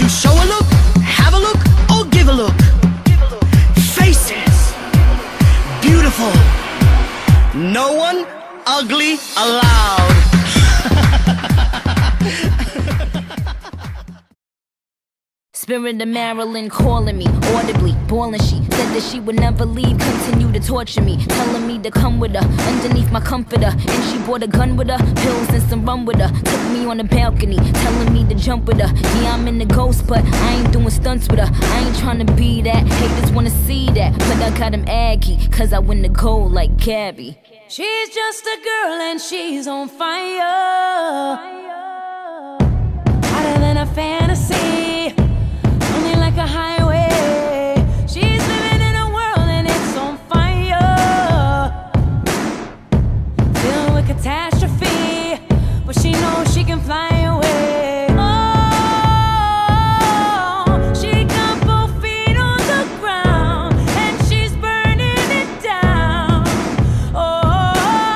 Show a look, have a look, or give a look. Faces, beautiful. No one ugly allowed. Spirit of Marilyn calling me audibly, bawling. She said that she would never leave, continue to torture me, telling me to come with her underneath my comforter. And she brought a gun with her, pills and some rum with her. Took me on the balcony, telling me to jump with her. Yeah, I'm in the ghost, but I ain't doing stunts with her. I ain't trying to be that, haters wanna see that, but I got him aggy, cause I win the gold like Gabby. She's just a girl and she's on fire, hotter than a fantasy, only like a highway. She's living in a world and it's on fire, filled with catastrophe, but she knows she can fly away. Oh, she got both feet on the ground and she's burning it down. Oh,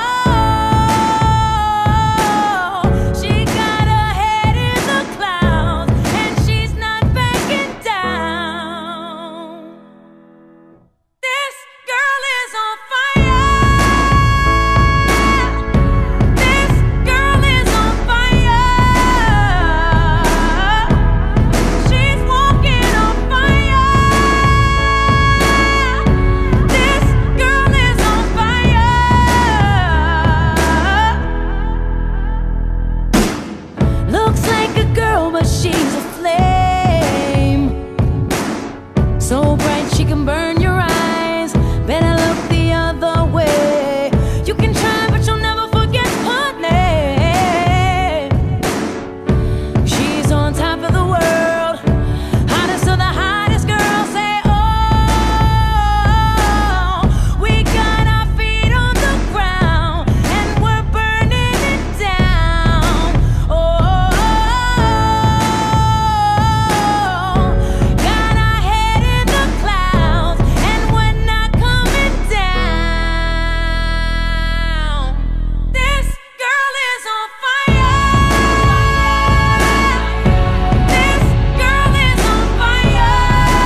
she got her head in the clouds and she's not backing down. This girl is on fire. This girl is on fire. She's walking on fire. This girl is on fire. Looks like a girl, but she's a flame, so bright she can burn your eyes. Better look the other way. You can try, but you'll never forget her name. She's on top of the world, hottest of the hottest girls. Say, oh, we got our feet on the ground and we're burning it down. Oh, got our head in the clouds and we're not coming down. This girl is on fire. This girl is on fire.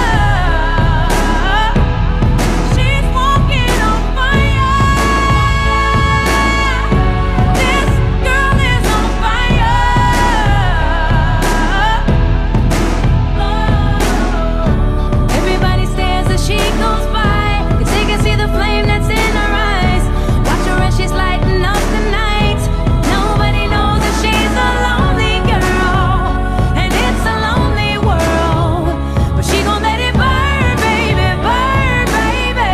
She's walking on fire. This girl is on fire. Everybody stares as she goes by, 'cause they can see the flame that's in her eyes. Watch her as she's lighting up the night. Nobody knows that she's a lonely girl, and it's a lonely world. But she gon' let it burn, baby, burn, baby.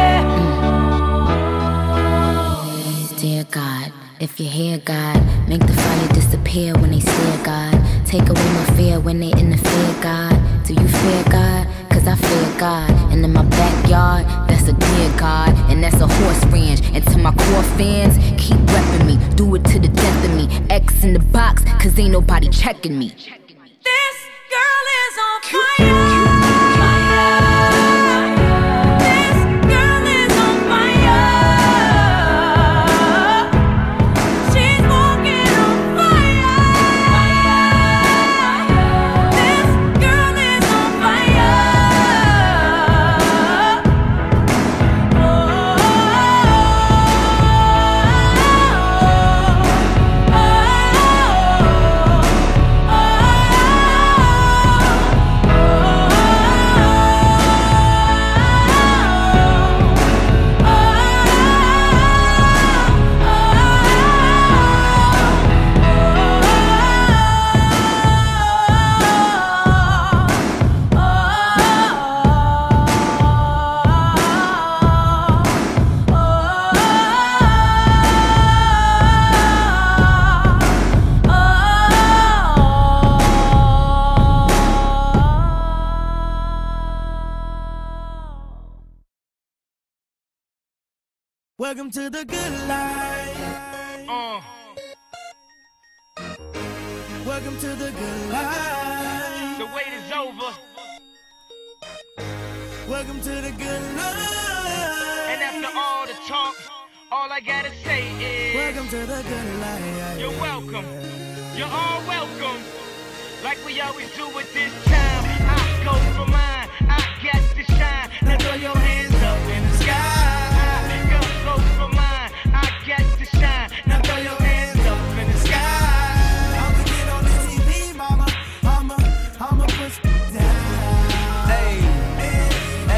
Dear God, if you're here, God, make the fire disappear when they stare, God. Take away my fear when they interfere, God. Do you fear God? Cause I fear God. And in my backyard, that's a dear God. And that's a horse ranch. And to my core fans, keep repping me. Do it to the death of me. X in the box, cause ain't nobody checking me. This girl is on fire. This girl is on fire. She's walking on fire. This girl is on fire. Welcome to the good life. Welcome to the good life. The wait is over. Welcome to the good life. And after all the talk, all I gotta say is Welcome to the good life. you're welcome. You're all welcome. Like we always do at this time. go for mine. I got to shine. Now throw your hands up in the sky. Girl, go for mine. I got to shine. Now throw your hands up in the sky. I'ma get on the TV, mama. I'ma push it down. Hey, hey,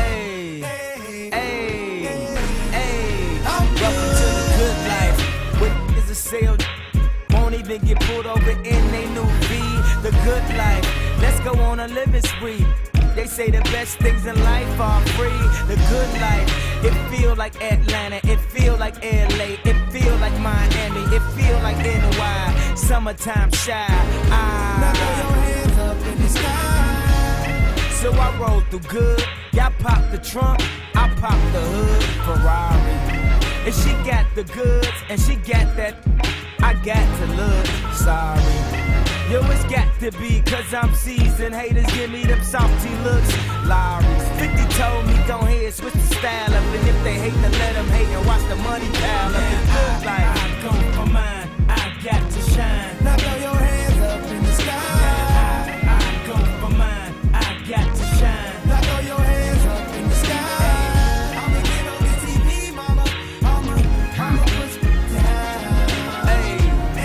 welcome to the good life. What is a sale? Won't even get pulled over in they new V. The good life. Let's go on a living spree. They say the best things in life are free. The good life. It feel like Atlanta. It feel like LA. It feel like Miami. It feel like NY. Summertime shy. Now throw your hands up in the sky. So I roll through good. Y'all pop the trunk. I pop the hood. Ferrari. And she got the goods. And she got that. I got to look. Sorry. Yo, it's got to be, cause I'm seasoned. Haters give me them salty looks. Lowry's 50 told me, go ahead, switch the style up. And if they hate, then let them hate and watch the money pile up. It's good life. I go for mine. I got to shine. Now throw your hands up in the sky. I go for mine. I got to shine. Now throw your hands up in the sky. I'ma get on the TV, mama. I'ma push it down. Hey,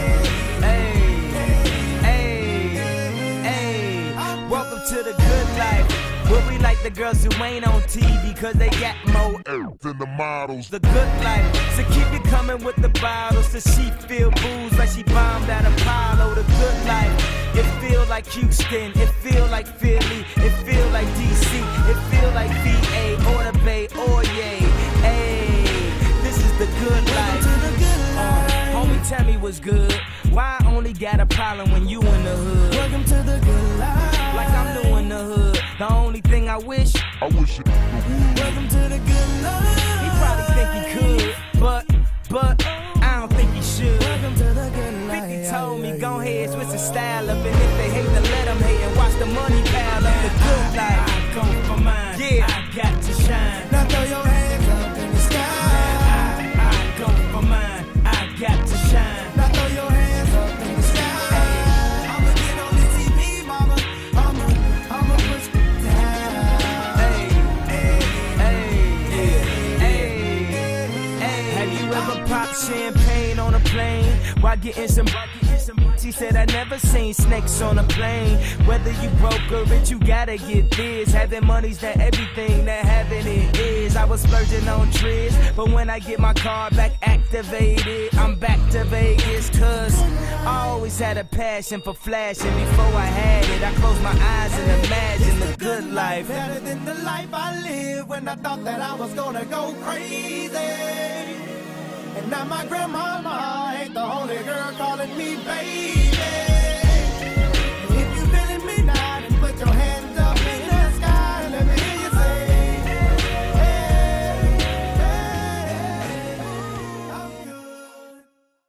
welcome to the good life. Where we like the girls who ain't on TV, cause they got more than the models. The good life, so keep it coming with the bottles. So she feel booze like she bombed at Apollo. The good life, it feel like Houston, it feel like Philly, it feel like DC, it feel like VA or the Bay or yay. Hey, this is the good life. Homie, tell me what's good. Why I only got a problem when you in the hood? Welcome to the good life. Like I'm new in the hood. The only thing I wish it. Welcome to the good life. He probably think he could, but I don't think he should. Welcome to the good life. 50 told me, go ahead, switch the style up. And if they hate, then let them hate and watch the money pile up. The good life. I go for mine. Yeah. I got to shine. Now throw your hands up in the sky. I go for mine. I got to shine. Now throw your hands up in the sky. I'ma get on the TV, mama. I'ma push it down. Have you ever popped champagne on a plane while getting some? She said I never seen snakes on a plane. Whether you broke or rich, you gotta get this. Having money's not everything that having it is. I was splurging on trips, but when I get my car back activated, I'm back to Vegas. Cause I always had a passion for flashing. Before I had it, I closed my eyes and imagined the good life. Better than the life I lived when I thought that I was gonna go crazy. And now my grandmama ain't the only girl calling me baby. If you feeling me now, then put your hands up in the sky and let me hear you say, hey, hey, I'm good.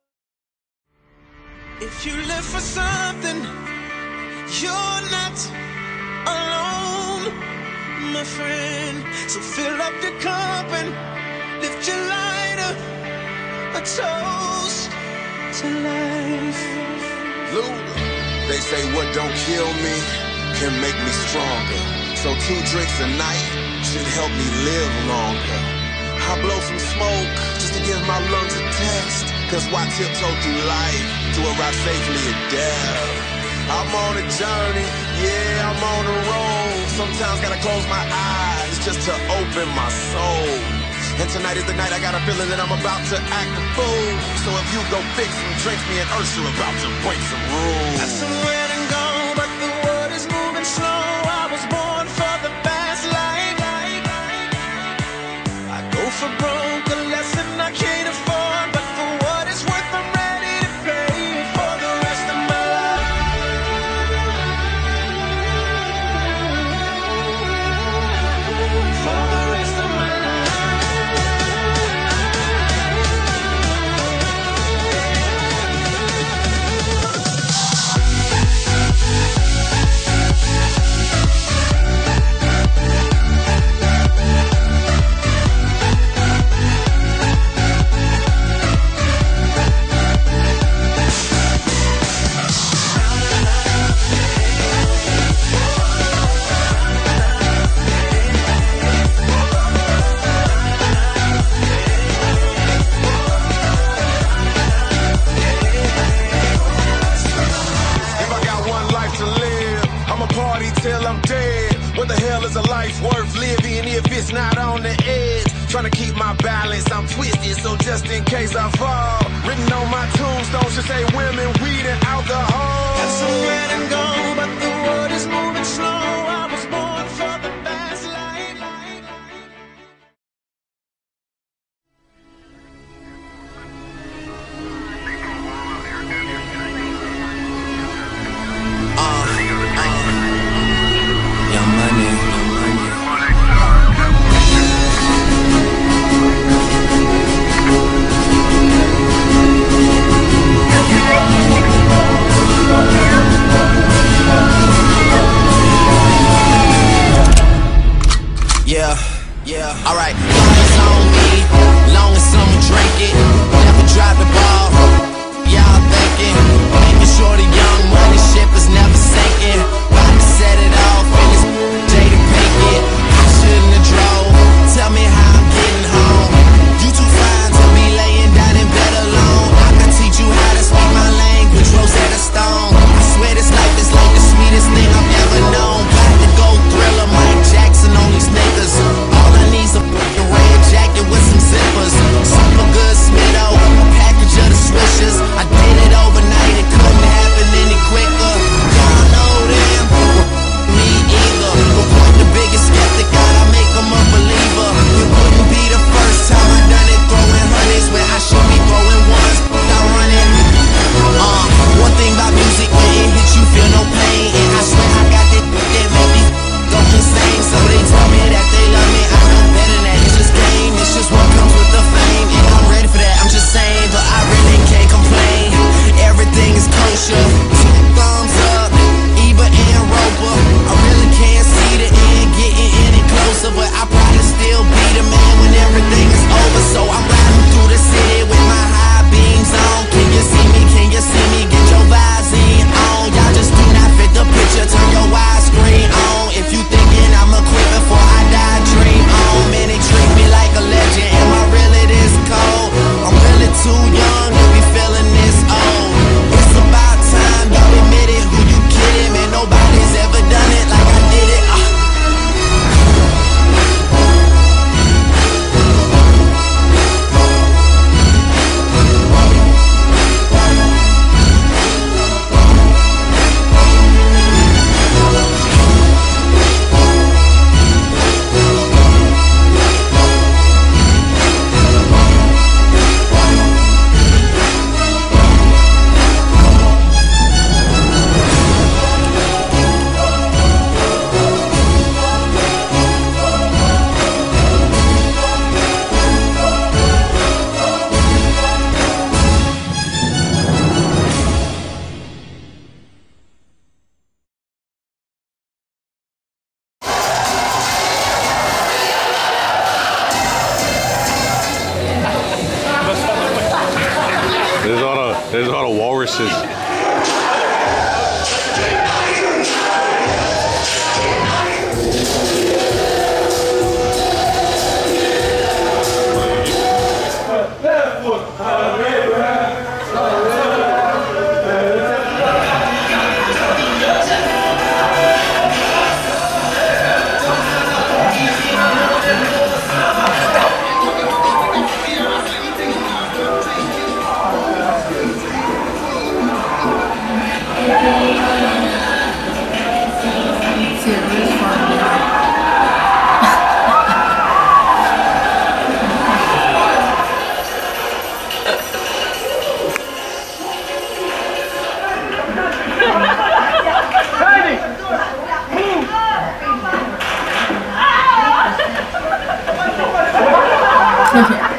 If you live for something, you're not alone, my friend. So fill up your cup and lift your lighter. A toast to life. Luda. They say what don't kill me can make me stronger. So 2 drinks a night should help me live longer. I blow some smoke just to give my lungs a test. Cause why tiptoe through life to arrive safely at death? I'm on a journey, yeah, I'm on a road. Sometimes gotta close my eyes just to open my soul. And tonight is the night I got a feeling that I'm about to act a fool. So if you go fix some drinks, me and Ursula about to break some rules. That's somewhere and gone, but the world is moving slow. I was born for the fast life. I go for broke, a lesson I can't afford. But for what it's worth, I'm ready to pay for the rest of my life. For the rest of my life. till I'm dead. What the hell is a life worth living if it's not on the edge? Trying to keep my balance, I'm twisted, so just in case I fall. Written on my tombstone should say women, weed, and alcohol. Got some red and gold, but the world is moving slow. I was born for the fast life. Young Money, Young Money. Yeah, alright. Eyes on me, long as someone drink it. Never drop the ball, y'all thinking. Making sure the young money ship is never sinking. About to set it off in this Jada Pinkett. Shouldn't have drove, tell me how I'm getting home. You too fine to be laying down in bed alone. I can teach you how to speak my language, Rosetta Stone. I swear this life is like the sweetest thing I've ever known. Back to go Thriller, Mike Jackson on these niggas. A red jacket with some zippers, super good Smith-O, a package of the swishers. I did it overnight, it couldn't happen any quicker. Y'all know them, me either. But point the biggest skeptic out, I make them a believer. It wouldn't be the first time I done it, throwing hundreds where I should be throwing ones. Not running. One thing about music, when it hits you feel no pain, and I swear I got that make me go insane. So they tell me that they love me, I know better than that. It's just game, it's just what comes with the fame, and I'm ready for that. I'm just saying, but I really can't complain. Everything is kosher. Two thumbs up, Eba and Roper. I really can't see the end getting any closer, but I probably still be the man when everything is over. So I'm riding through the city with my high beams on. Can you see me? Can you see me? Get your vibes in on. Y'all just do not fit the picture. Turn your widescreen on. If you thinking I'm a quit before I die, dream on. Man, they treat me like a legend. Am I really this cold? I'm really too young to be feeling this old. It's about time y'all admit it. Who you kidding? Man, nobody's ever done it like I did it. There's all the walruses. Okay.